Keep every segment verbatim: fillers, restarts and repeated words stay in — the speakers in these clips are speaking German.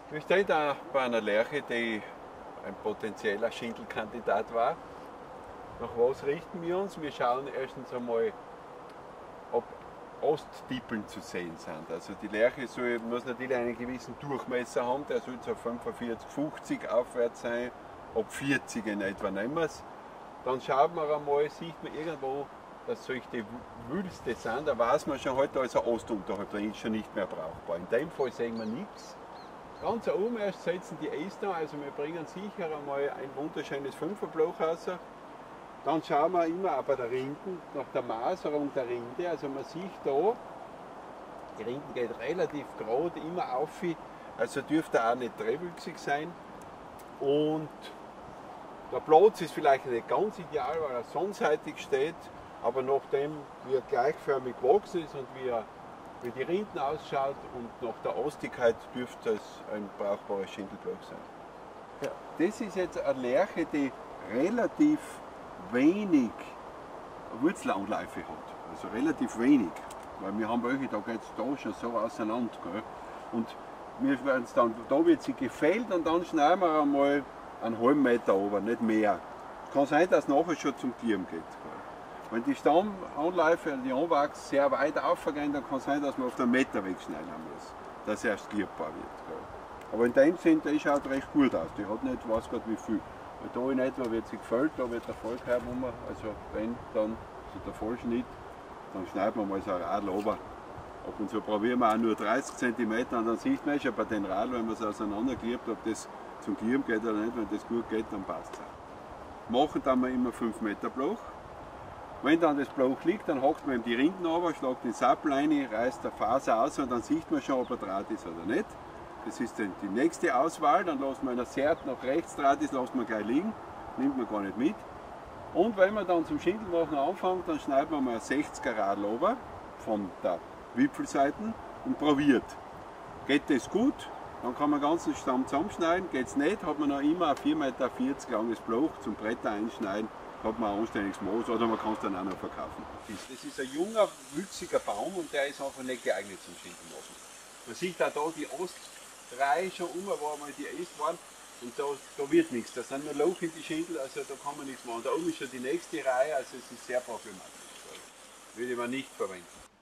Wir stehen da bei einer Lärche, die ein potenzieller Schindelkandidat war. Nach was richten wir uns? Wir schauen erstens einmal, ob Ostdippeln zu sehen sind. Also die Lärche soll, muss natürlich einen gewissen Durchmesser haben, der soll so fünfundvierzig, fünfzig aufwärts sein, ab vierzig in etwa nehmen wir es. Dann schaut man einmal, sieht man irgendwo, dass solche Wülste sind, da weiß man schon heute, also Ost unterhalb, da ist schon nicht mehr brauchbar. In dem Fall sehen wir nichts. Ganz oben erst setzen die Äste, also wir bringen sicher einmal ein wunderschönes Fünferbloch raus. Dann schauen wir immer auch bei der Rinde nach der Maserung der Rinde. Also man sieht da, die Rinde geht relativ gerade immer auf, also dürfte auch nicht drehwüchsig sein. Und der Platz ist vielleicht nicht ganz ideal, weil er sonnenseitig steht, aber nachdem wie er gleichförmig gewachsen ist und wie, er, wie die Rinden ausschaut und nach der Ostigkeit dürfte es ein brauchbares Schindelbloch sein. Ja. Das ist jetzt eine Lärche, die relativ wenig Wurzelanläufe hat, also relativ wenig, weil wir haben welche, da geht es da schon so auseinander, gell? Und wir werden dann, da wird sie gefällt und dann schneiden wir einmal einen halben Meter runter, nicht mehr. Es kann sein, dass es nachher schon zum Klirren geht. Gell? Wenn die Stammanläufe, die Anwachs sehr weit aufgehen, dann kann es sein, dass man auf den Meter wegschneiden muss, dass er erst klirrbar wird. Gell? Aber in dem Sinn, der schaut recht gut aus, die hat nicht, weiß Gott wie viel. Da in etwa wird sie gefällt, da wird der Vollkorb rum, also wenn dann so der Vollschnitt, dann schneiden wir mal so ein Radl runter. Ab und zu probieren wir auch nur dreißig Zentimeter und dann sieht man schon bei den Radl, wenn man es auseinanderklebt, ob das zum Klirren geht oder nicht. Wenn das gut geht, dann passt es auch. Machen dann wir immer fünf Meter Bloch. Wenn dann das Bloch liegt, dann hackt man ihm die Rinden runter, schlägt den Sappel rein, reißt der Faser aus und dann sieht man schon, ob er draht ist oder nicht. Das ist dann die nächste Auswahl, dann lässt man, wenn er sehr nach rechts draht ist, lässt man gleich liegen, nimmt man gar nicht mit. Und wenn man dann zum Schindelmachen anfängt, dann schneidet man mal ein sechziger Radl runter von der Wipfelseite und probiert. Geht das gut, dann kann man den ganzen Stamm zusammenschneiden. Geht es nicht, hat man noch immer ein vier Meter vierzig langes Bloch zum Bretter einschneiden, hat man ein anständiges Maß oder man kann es dann auch noch verkaufen. Das ist ein junger, wüchsiger Baum und der ist einfach nicht geeignet zum Schindelmachen. Man sieht auch da die Ost Reihe schon um, wo einmal die Äste waren und da, da wird nichts, da sind nur Loch in die Schindel, also da kann man nichts machen. Da oben ist schon die nächste Reihe, also es ist sehr problematisch. Würde man nicht verwenden.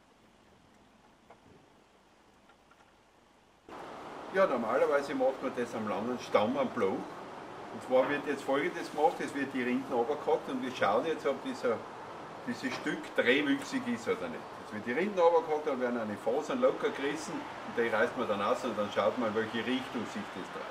Ja, normalerweise macht man das am langen Stamm, am Bloch. Und zwar wird jetzt Folgendes gemacht, es wird die Rinden runtergehackt und wir schauen jetzt, ob dieser, dieses Stück drehwüchsig ist oder nicht. Jetzt wird die Rinden runtergehackt, dann werden eine Fasern locker gerissen und die reißt man dann aus und dann schaut man, in welche Richtung sich das dreht.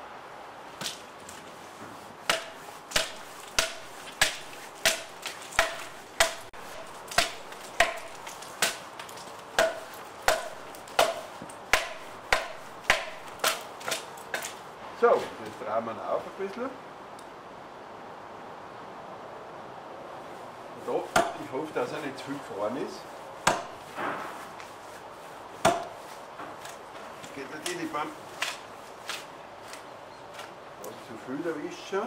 So, jetzt drehen wir ihn auf ein bisschen. Da, ich hoffe, dass er nicht zu viel gefahren ist. Geht natürlich beim was zu viel erwischt schon.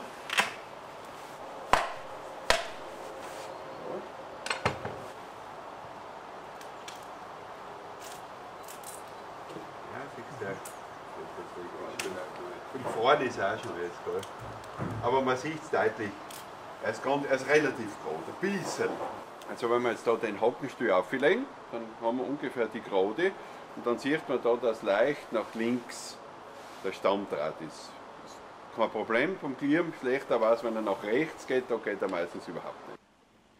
Ja, siehst du. Und vorne ist auch schon jetzt, gell? Aber man sieht es deutlich, er ist, ganz, er ist relativ gerade, ein bisschen. Also wenn wir jetzt da den Hackenstuhl auflegen, dann haben wir ungefähr die Gerade und dann sieht man da, dass leicht nach links der Stammdraht ist. Das ist kein Problem vom Klirren, schlechter war es, wenn er nach rechts geht, da geht er meistens überhaupt nicht.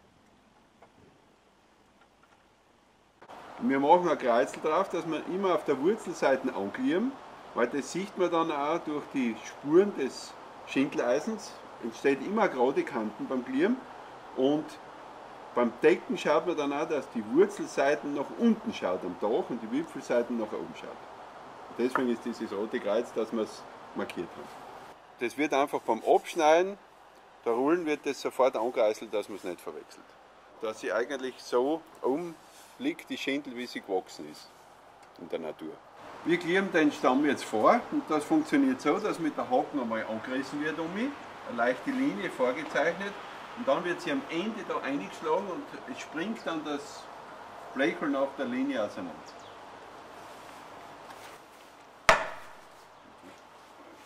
Wir machen ein Kreuzel drauf, dass wir immer auf der Wurzelseite anklirren. Weil das sieht man dann auch durch die Spuren des Schindeleisens, entsteht immer gerade Kanten beim Klirren und beim Decken schaut man dann auch, dass die Wurzelseiten nach unten schaut am Dach und die Wipfelseiten nach oben schaut. Und deswegen ist dieses rote Kreuz, dass wir es markiert haben. Das wird einfach beim Abschneiden, der Rullen wird das sofort angekreiselt, dass man es nicht verwechselt. Dass sie eigentlich so umliegt, die Schindel, wie sie gewachsen ist in der Natur. Wir klirren den Stamm jetzt vor und das funktioniert so, dass mit der Haken einmal angerissen wird um mich, eine leichte Linie vorgezeichnet und dann wird sie am Ende da eingeschlagen und es springt dann das Blechel nach der Linie auseinander.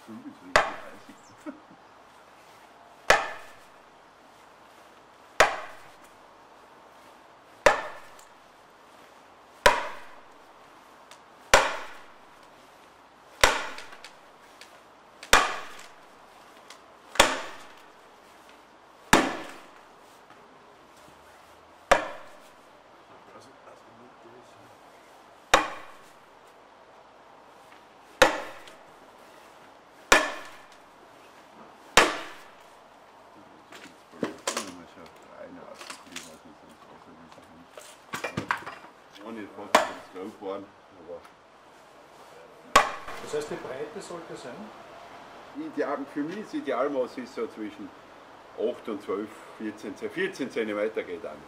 Das heißt, die Breite sollte sein? Ideal, für mich das Idealmaß ist so zwischen acht und zwölf, vierzehn, vierzehn Zentimeter geht an.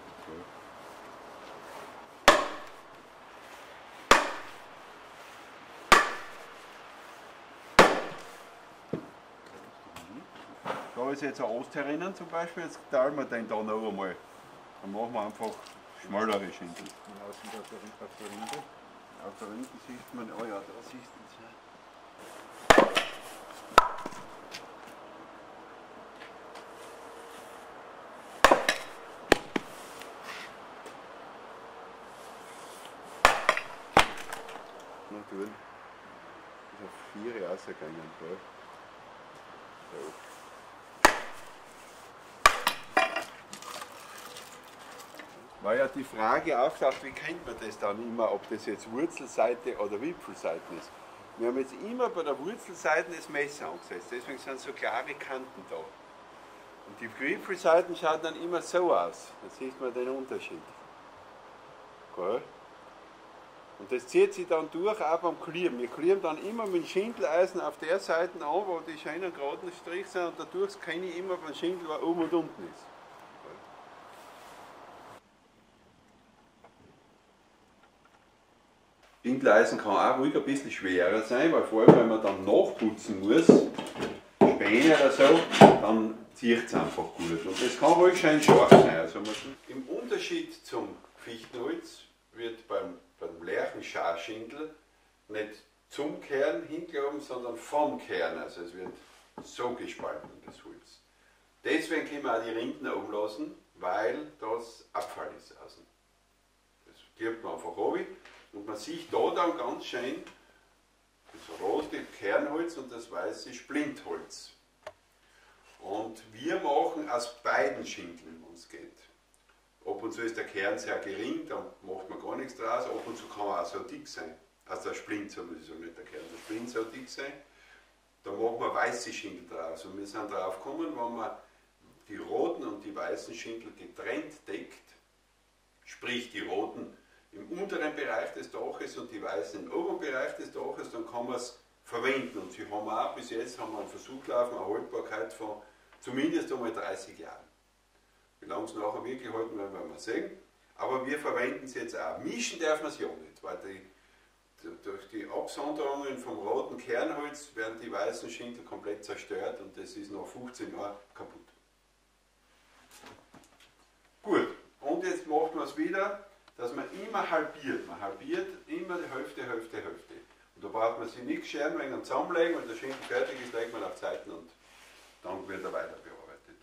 Da ist jetzt ein Ost herinnen zum Beispiel, jetzt teilen wir den da noch einmal. Dann machen wir einfach schmallere Schinkel. Genau, sind auf der, auf der Rinde. Auf der Rinde sieht man, oh ja, da siehst du es. Noch tun. Ich habe vier rausgegangen. So. War ja die Frage auftaucht, wie kennt man das dann immer, ob das jetzt Wurzelseite oder Wipfelseite ist. Wir haben jetzt immer bei der Wurzelseite das Messer angesetzt, deswegen sind so klare Kanten da. Und die Wipfelseiten schauen dann immer so aus, da sieht man den Unterschied. Okay. Und das zieht sich dann durch auch beim Klieren. Wir klieren dann immer mit dem Schindeleisen auf der Seite an, wo die schönen geraden Striche sind, und dadurch kenne ich immer beim Schindel, was oben und unten ist. Schindeleisen kann auch ruhig ein bisschen schwerer sein, weil vor allem, wenn man dann nachputzen muss, Späne oder so, dann zieht es einfach gut. Und das kann ruhig schön scharf sein. Also im Unterschied zum Fichtenholz wird beim, beim Lärchenscharschindel nicht zum Kern hingelaufen, sondern vom Kern. Also es wird so gespalten, das Holz. Deswegen können wir auch die Rinden oben lassen, weil das Abfall ist außen. Das gibt man einfach runter. Und man sieht da dann ganz schön das rote Kernholz und das weiße Splintholz. Und wir machen aus beiden Schindeln, wenn es geht. Ab und zu ist der Kern sehr gering, dann macht man gar nichts draus. Ab und zu kann er auch so dick sein. Also der Splint, so muss ich sagen, nicht der Kern, der Splint so dick sein. Da machen wir weiße Schindel draus. Und wir sind darauf gekommen, wenn man die roten und die weißen Schindel getrennt deckt, sprich die roten im unteren Bereich des Daches und die weißen im oberen Bereich des Daches, dann kann man es verwenden. Und sie haben auch bis jetzt haben wir einen Versuch laufen, eine Haltbarkeit von zumindest einmal dreißig Jahren. Wie lange es nachher wirklich halten werden, werden wir sehen. Aber wir verwenden es jetzt auch. Mischen darf man es ja nicht, weil die, durch die Absonderungen vom roten Kernholz werden die weißen Schindel komplett zerstört und das ist nach fünfzehn Jahren kaputt. Gut, und jetzt macht man es wieder, dass man immer halbiert. Man halbiert immer die Hälfte, Hälfte, Hälfte. Und da braucht man sich nicht scheren wegen dem Zusammenlegen, wenn der Schinken fertig ist, legt man auf Seiten und dann wird er weiter bearbeitet.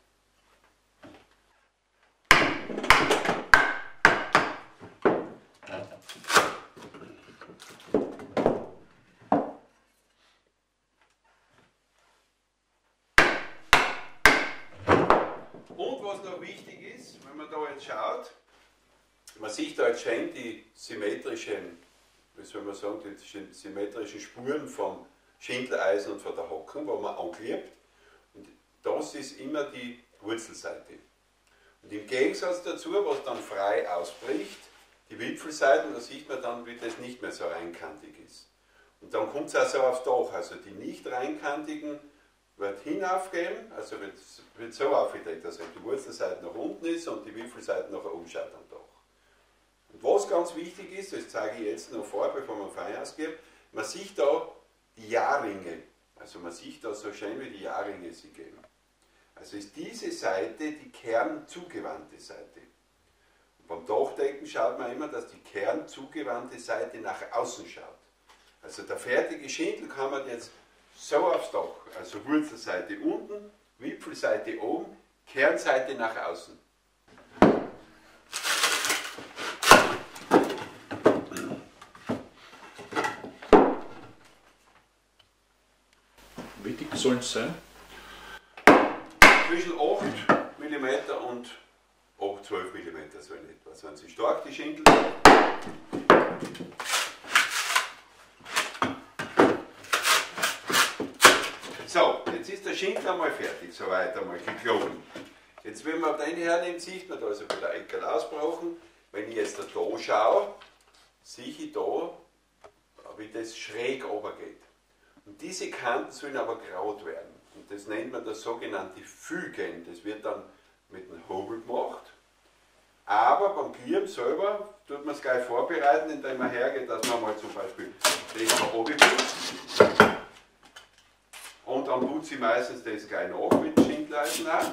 Und was noch wichtig ist, wenn man da jetzt schaut, man sieht da jetzt schön die symmetrischen, wie soll man sagen, die symmetrischen Spuren vom Schindeleisen und von der Hocken, wo man anklebt. Und das ist immer die Wurzelseite. Und im Gegensatz dazu, was dann frei ausbricht, die Wipfelseiten, da sieht man dann, wie das nicht mehr so reinkantig ist. Und dann kommt es also aufs Dach. Also die nicht reinkantigen wird hinaufgehen, also wird, wird so aufgedeckt, dass die Wurzelseite nach unten ist und die Wipfelseite nach oben schaut am Dach. Und was ganz wichtig ist, das zeige ich jetzt noch vor, bevor man Fein ausgibt, man sieht da die Jahrringe. Also man sieht da so schön, wie die Jahrringe sie geben. Also ist diese Seite die kernzugewandte Seite. Und beim Dachdecken schaut man immer, dass die kernzugewandte Seite nach außen schaut. Also der fertige Schindel kann man jetzt so aufs Dach. Also Wurzelseite unten, Wipfelseite oben, Kernseite nach außen. Wie dick sollen es sein? Zwischen acht Millimeter und zwölf Millimeter so in etwa. Sind sie stark, die Schinkel? So, jetzt ist der Schinkel einmal fertig, soweit einmal geklogen. Jetzt, wenn man den hernimmt, sieht man, da ist ein bisschen ein Eckerl ausgebrochen. Wenn ich jetzt da schaue, sehe ich da, wie das schräg runtergeht. Und diese Kanten sollen aber gerade werden. Und das nennt man das sogenannte Fügen. Das wird dann mit einem Hobel gemacht. Aber beim Glieren selber tut man es gleich vorbereiten, indem man hergeht, dass man mal zum Beispiel das da oben putzt. Und dann putze ich meistens das gleich nach mit dem Schindleisen auch.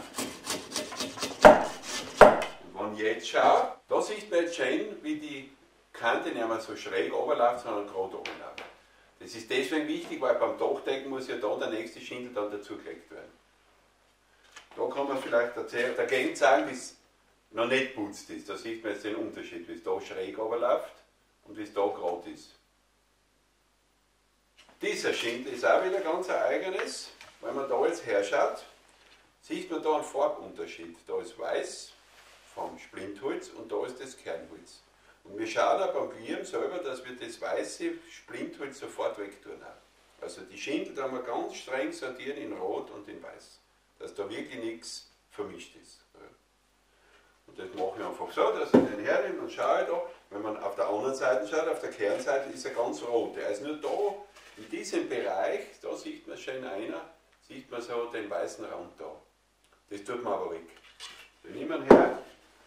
Und wenn ich jetzt schaue, da sieht man jetzt schön, wie die Kante nicht mehr so schräg runterläuft, sondern gerade oben läuft. Das ist deswegen wichtig, weil beim Dachdecken muss ja da der nächste Schindel dann dazugelegt werden. Da kann man vielleicht dagegen sagen, wie es noch nicht putzt ist. Da sieht man jetzt den Unterschied, wie es da schräg runterläuft und wie es da gerade ist. Dieser Schindel ist auch wieder ganz ein eigenes. Wenn man da jetzt herschaut, sieht man da einen Farbunterschied. Da ist weiß vom Splintholz und da ist das Kernholz. Und wir schauen auch beim Glieren selber, dass wir das weiße Splintholz sofort wegtun. Also die Schindel da wir ganz streng sortieren in Rot und in Weiß. Dass da wirklich nichts vermischt ist. Und das mache ich einfach so, dass ich den hernehme und schaue da. Wenn man auf der anderen Seite schaut, auf der Kernseite ist er ganz rot. Er ist nur da, in diesem Bereich, da sieht man schön einer, sieht man so den weißen Rand da. Das tut man aber weg. Den nehmen wir her.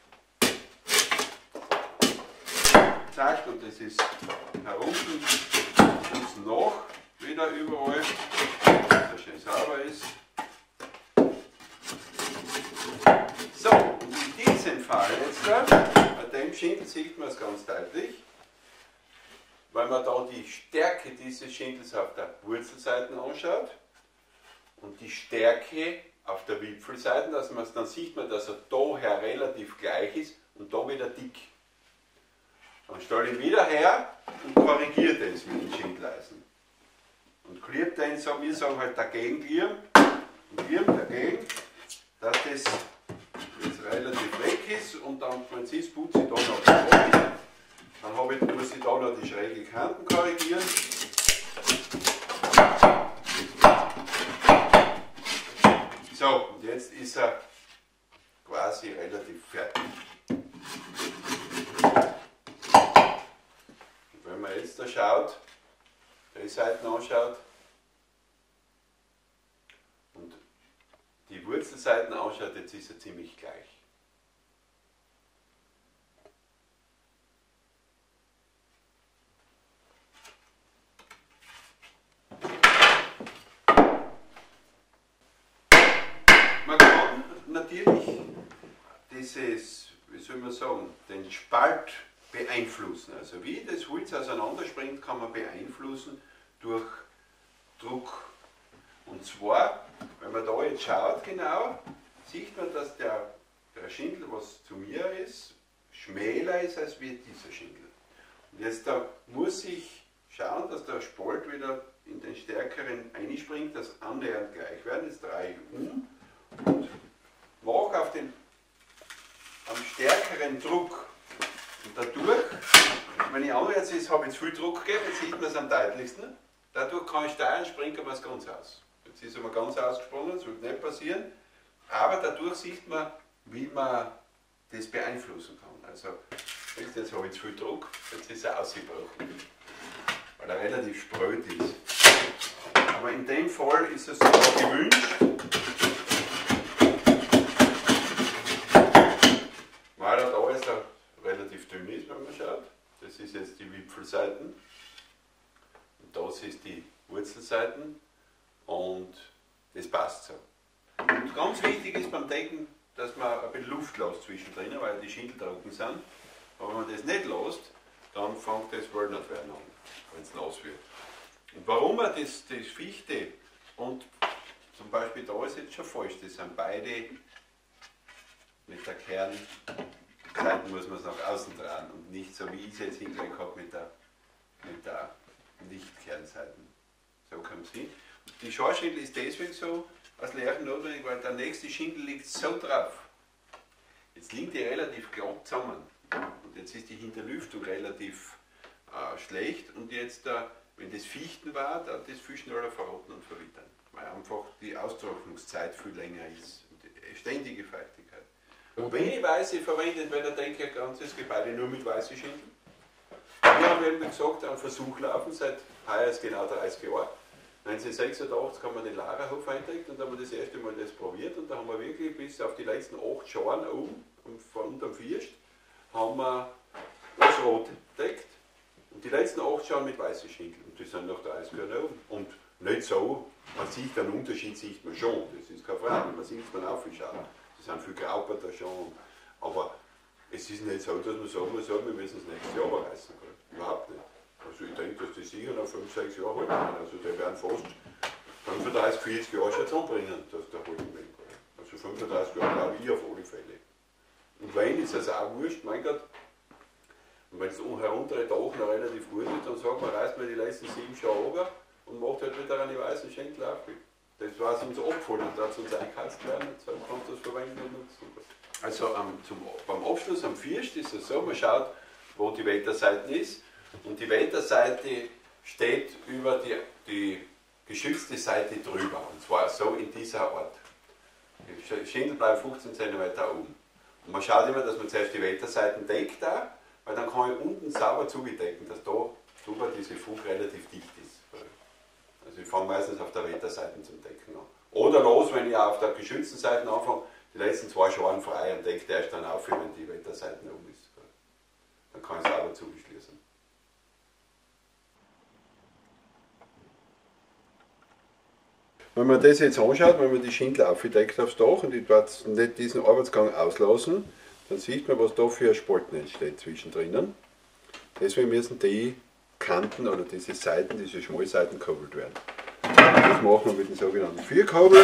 Zack, und das ist herunten, und noch wieder überall, dass er schön sauber ist. So, und in diesem Fall jetzt da, bei dem Schindel sieht man es ganz deutlich, weil man da die Stärke dieses Schindels auf der Wurzelseite anschaut und die Stärke auf der Wipfelseite, dass man, dann sieht man, dass er daher relativ gleich ist und da wieder dick. Dann stelle ich ihn wieder her und korrigiere das mit dem Schindleisen. Und gliert den so, wir sagen halt dagegen glieren, und glieren dagegen, dass das jetzt relativ weg ist und dann, wenn es ist, putze ich da noch die Rolle. Dann habe ich, muss ich da noch die schräge Kanten korrigieren. So, und jetzt ist er quasi relativ fertig. Und wenn man jetzt da schaut, die Seiten anschaut und die Wurzelseiten anschaut, jetzt ist er ziemlich gleich. Man kann natürlich dieses, wie soll man sagen, den Spalt beeinflussen. Also wie das Holz auseinanderspringt, kann man beeinflussen durch Druck. Und zwar, wenn man da jetzt schaut genau, sieht man, dass der, der Schindel, was zu mir ist, schmäler ist als wie dieser Schindel. Und jetzt da muss ich schauen, dass der Spalt wieder in den stärkeren einspringt, dass annähernd gleich werden. Jetzt drehe ich um und mache auf den am stärkeren Druck. Und dadurch, wenn ich andere jetzt habe ich zu viel Druck gegeben, jetzt sieht man es am deutlichsten. Dadurch kann ich steuern, springt er was ganz aus. Jetzt ist er mal ganz ausgesprungen, das wird nicht passieren. Aber dadurch sieht man, wie man das beeinflussen kann. Also, jetzt habe ich zu viel Druck, jetzt ist er ausgebrochen. Weil er relativ spröd ist. Aber in dem Fall ist es sogar gewünscht, weil er da ist, er relativ dünn ist, wenn man schaut. Das ist jetzt die Wipfelseiten. Und das ist die Wurzelseiten. Und das passt so. Und ganz wichtig ist beim Decken, dass man ein bisschen Luft lässt zwischendrin, weil die Schindel trocken sind. Aber wenn man das nicht lässt, dann fängt das Wölnert werden an, wenn es nass wird. Und warum man das, das Fichte Und zum Beispiel da ist jetzt schon falsch, das sind beide mit der Kernseite muss man es nach außen drehen und nicht so wie ich es jetzt hingekriegt habe mit der, mit der Nicht-Kernseite. So kommt es hin. Die Schorschindel ist deswegen so als Lärchen notwendig, weil der nächste Schindel liegt so drauf. Jetzt liegen die relativ glatt zusammen und jetzt ist die Hinterlüftung relativ äh, schlecht und jetzt, äh, wenn das Fichten war, dann das viel schneller verrotten und verwittern, weil einfach die Austrocknungszeit viel länger ist und die ständige Feuchtigkeit. Und wenig Weiße verwendet, weil da denke ich ein ganzes Gebäude nur mit weißen Schindeln. Wir haben eben gesagt, einen Versuch laufen, seit heuer ist genau dreißig Jahre. neunzehnhundertsechsundachtzig haben wir den Lagerhof eingekriegt und da haben wir das erste Mal das probiert und da haben wir wirklich bis auf die letzten acht Scharen oben, von unterm First, haben wir das Rot gedeckt und die letzten acht Scharen mit weißen Schindeln und die sind nach dreißig Jahren oben. Und nicht so, man sieht einen Unterschied, sieht man schon, das ist keine Frage, man sieht es man aufschauen, die sind viel grauberter schon, aber es ist nicht so, dass man sagen muss, wir müssen das nächste Jahr reißen, überhaupt nicht. Also ich denke, dass die sicher noch fünf, sechs Jahre halten können. Also die werden fast fünfunddreißig, vierzig Jahre schon zusammenbringen, dass der halten will. Also fünfunddreißig Jahre glaube ich auf alle Fälle. Und wenn, ist es auch wurscht, mein Gott, und wenn es herunter der Dach noch relativ gut ist, dann sagt man, reißt man die letzten sieben Jahre runter und macht halt wieder eine weiße Schenkel auf. Das war es uns abgefallen, da hat es uns eingekauft werden, jetzt kannst du das verwenden und nutzen. Also um, zum, beim Abschluss am First ist es so, man schaut, wo die Wetterseite ist. Und die Wetterseite steht über die, die geschützte Seite drüber. Und zwar so in dieser Art. Die Schindel bleibt fünfzehn Zentimeter oben. Und man schaut immer, dass man zuerst die Wetterseiten deckt, auch, weil dann kann ich unten sauber zugedecken, dass da drüber diese Fug relativ dicht ist. Also ich fange meistens auf der Wetterseite zum Decken an. Oder los, wenn ich auf der geschützten Seite anfange, die letzten zwei Scharen frei und decke erst dann auf, wenn die Wetterseite oben ist. Dann kann ich sauber zugeschließen. Wenn man das jetzt anschaut, wenn man die Schindel aufgedeckt aufs Dach und ich dort nicht diesen Arbeitsgang auslassen, dann sieht man, was da für ein Spalten entsteht zwischendrin. Deswegen müssen die Kanten oder diese Seiten, diese Schmalseiten gehobelt werden. Das machen wir mit dem sogenannten Vierkabel.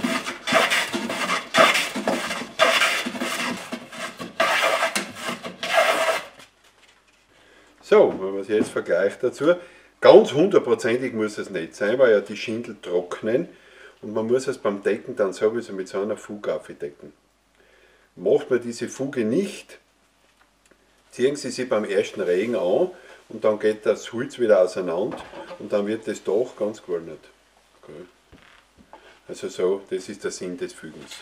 So, wenn man es jetzt vergleicht dazu, ganz hundertprozentig muss es nicht sein, weil ja die Schindel trocknen und man muss es beim Decken dann sowieso mit so einer Fuge aufdecken. Macht man diese Fuge nicht, ziehen Sie sie beim ersten Regen an und dann geht das Holz wieder auseinander und dann wird das Dach ganz gewollt. Okay. Also so, das ist der Sinn des Fügens.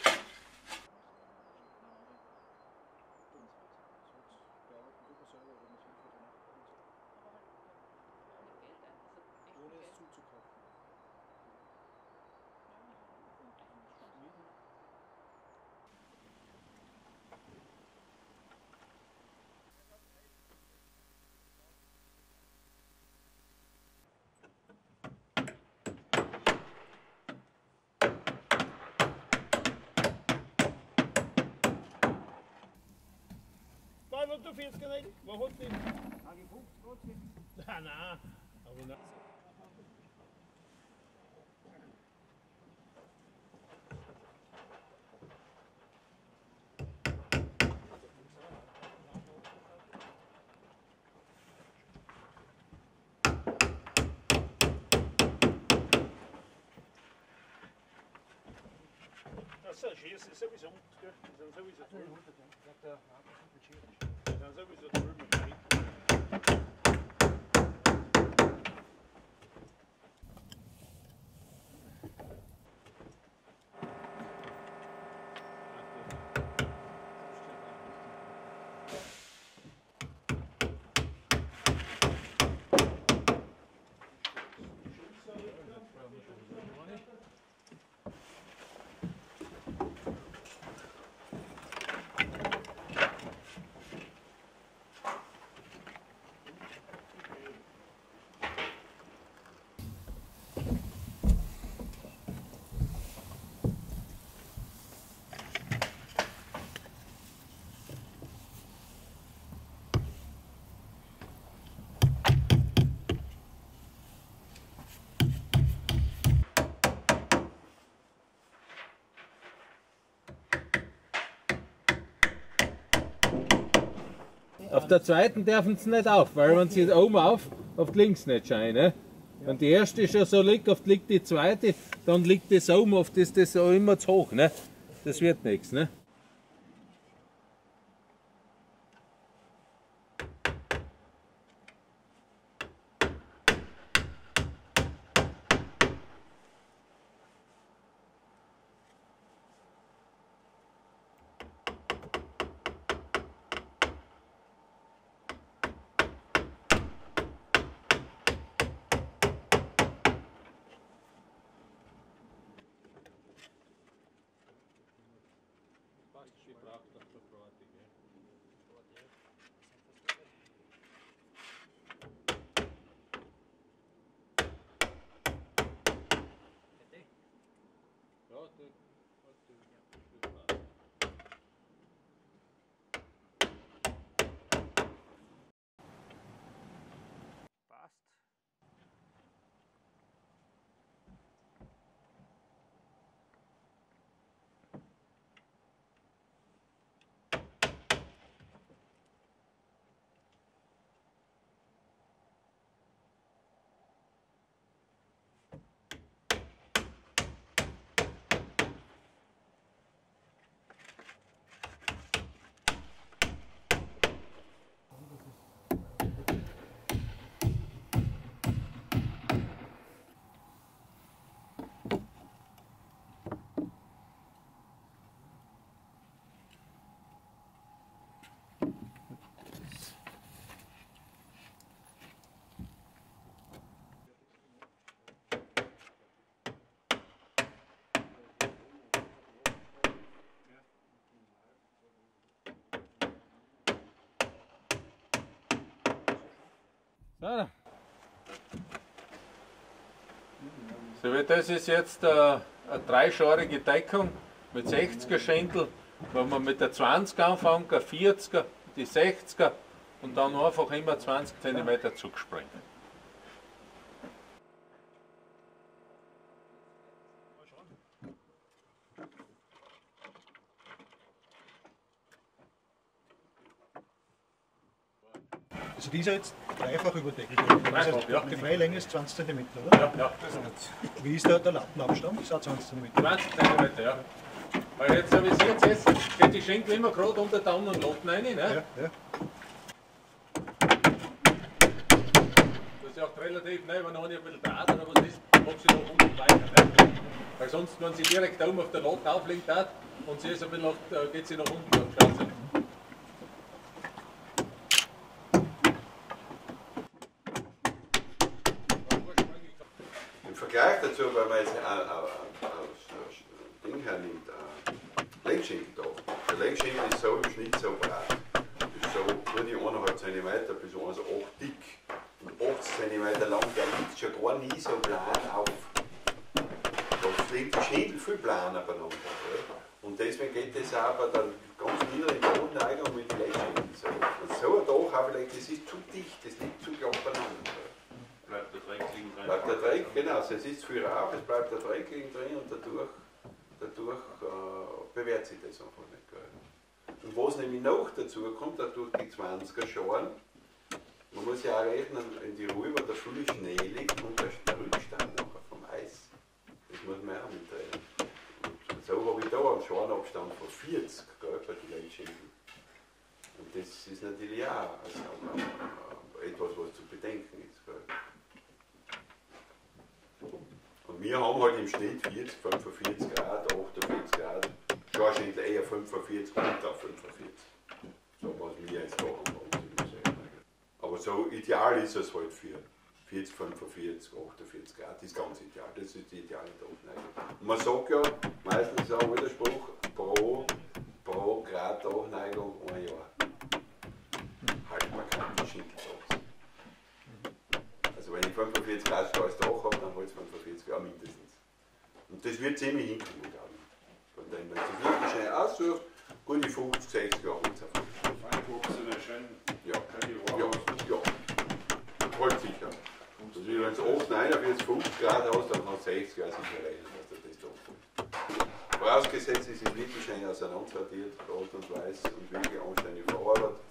Nein, du fährst gar nicht. Man hat nicht. Nein, nein. Aber nein. Das ist schön, das ist sowieso unten, gell? Die sind sowieso drüben. Die sind sowieso drüben. Auf der zweiten dürfen sie nicht auf, weil wenn sie oben auf, auf links nicht scheinen. Ne? Wenn die erste schon so liegt, oft liegt die zweite, dann liegt das oben, oft ist das so immer zu hoch. Ne? Das wird nichts. Ne? So. So, das ist jetzt äh, eine dreischarige Deckung mit sechziger Schendel, wo man mit der zwanzig anfängt, eine vierziger, die sechziger und dann einfach immer zwanzig Zentimeter zugespringt. Also dieser jetzt dreifach überdeckt. Das heißt, ja. die freie Länge ist zwanzig Zentimeter, oder? Ja, ja. Wie ist der, der Lattenabstand? Ist auch zwanzig Zentimeter. zwanzig Zentimeter, ja. Weil jetzt, so wie es jetzt ist, geht die Schenkel immer gerade unter Daumen und Latten rein. Ne? Ja, ja. Das ist auch relativ, ne, wenn einer ein bisschen Draht oder was ist, macht sie noch unten weiter. Ne? Weil sonst, wenn sie direkt da oben auf der Latte auflegt hat und sie ist ein bisschen auf, geht sie nach unten, dann schaut sie. Im Vergleich dazu, wenn man jetzt ein Ding hernimmt, ein Lenkschenkel da. Der Lenkschenkel ist so im Schnitt so breit. Das ist so gute eineinhalb Zentimeter bis eins Komma acht dick. Und achtzig Zentimeter lang, der liegt schon gar nie so plan auf. Da liegt der Schädel viel planer beieinander. Und deswegen geht das auch bei der ganz niedrigen Toneigung mit dem Lenkschenkel so. Und so ein Dach, aber das ist zu dicht, das liegt zu knapp beieinander. Bleibt der Dreck liegen drin. Bleibt der Dreck, genau, es ist viel auf, es bleibt der Dreck liegen drin und dadurch, dadurch äh, bewährt sich das einfach nicht. Gell. Und was nämlich noch dazu kommt, dadurch die zwanziger Scharen, man muss ja auch rechnen, in die Ruhe, wo der viele Schnee liegt und der Rückstand nachher vom Eis. Das muss man auch mitreden. Und so habe ich da einen Scharenabstand von vierzig, gell, bei den Leitschindeln. Und das ist natürlich auch also, äh, etwas, was zu bedenken ist. Gell. Und wir haben halt im Schnitt vierzig, fünfundvierzig Grad, achtundvierzig Grad, Schorschentel eher fünfundvierzig unter fünfundvierzig. So was wir jetzt da haben. Aber so ideal ist es halt für vierzig, fünfundvierzig, achtundvierzig Grad, das ist ganz ideal, das ist die ideale Dachneigung. Und man sagt ja, meistens auch wieder Spruch, pro, pro Grad Dachneigung ein Jahr. Halt man keinen Schindeldach. Also wenn ich fünfundvierzig Grad steiles Dach habe, dann halt es fünfundvierzig Jahre mindestens. Und das wird ziemlich hinkriegen dann. Von dem, wenn es das wirklich schnell aussucht, gute fünfzig, sechzig Jahre wird es auf jeden Fall. Ja, ja, ja. Halt sicher. Also wenn du acht, neunundvierzig, fünfzig Grad hast, dann hast du sechzig Jahre sicher rechnen, dass du das tust. Vorausgesetzt, es ist wirklich schön auseinandersortiert, rot und weiß und wirklich anständig verarbeitet.